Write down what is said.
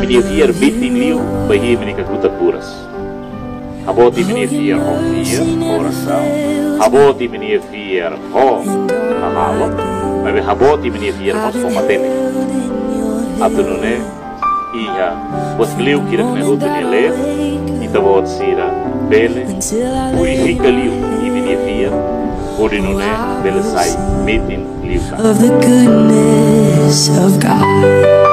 meneer vier bitin liu, bahia menika kutakuras. Haboti meneer vier ho vier, coração. Haboti meneer vier ho mahalo. Mas haboti meneer vier ho somatene. Atunune, iha, was liu kira kena hutu nele, itavot sira, bele, purifica liu, i meneer vier, urinune, bele sai, bitin liu. Of the goodness of God.